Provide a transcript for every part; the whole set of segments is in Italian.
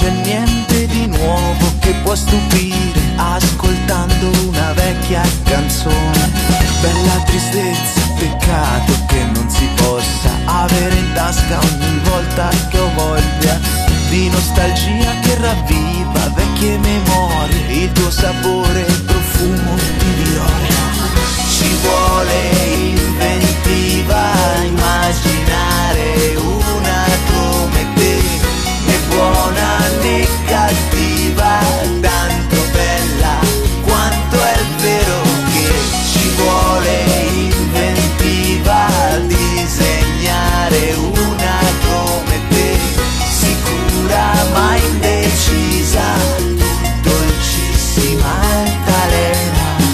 c'è niente di nuovo che può stupire ascoltando una vecchia canzone. Bella tristezza, peccato che non si possa avere in tasca ogni volta che ho voglia di nostalgia che ravviva vecchie memorie, il tuo sapore e il profumo di viole. Ci vuole inventiva, immaginare una come te, né buona né cattiva, tanto bella quanto è vero che ci vuole inventiva, disegnare una come te, sicura ma indecisa, dolcissima altalena.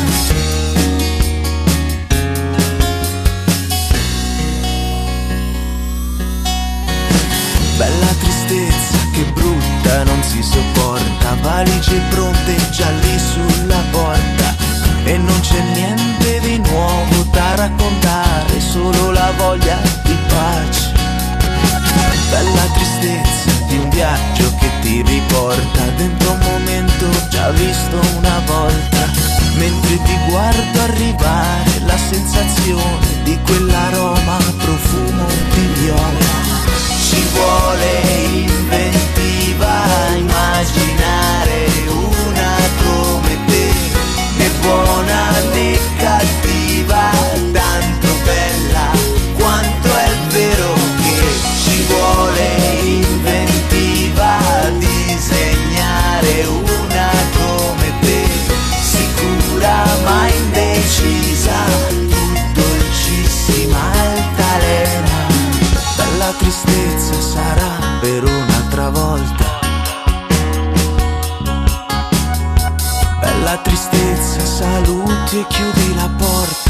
Bella tristezza che brutta non si sopporta, valigie pronte già lì sulla porta e non c'è niente di nuovo da raccontare, solo la voglia di pace. Bella tristezza di un viaggio che ti riporta dentro un momento già visto una volta, mentre ti guardo arrivare la sensazione di quell'aroma profumo di viola. Ci vuole inventiva, immaginare una come te, né buona né cattiva, tanto bella quanto è vero che ci vuole inventiva, disegnare una come te, sicura ma indecisa, dolcissima altalena. Bella tristezza sarà per un'altra volta, bella tristezza saluti e chiudi la porta.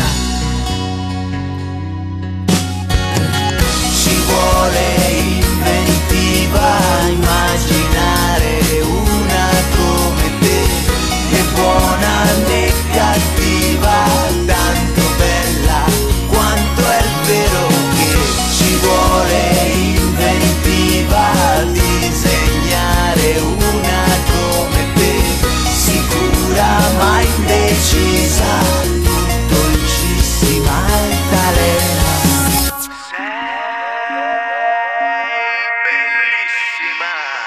Ci vuole inventiva, immaginare una come te, né buona né cattiva, tanto bella quanto è vero che ci vuole inventiva, disegnare una come te, sicura ma indecisa, dolcissima altalena. Sei bellissima.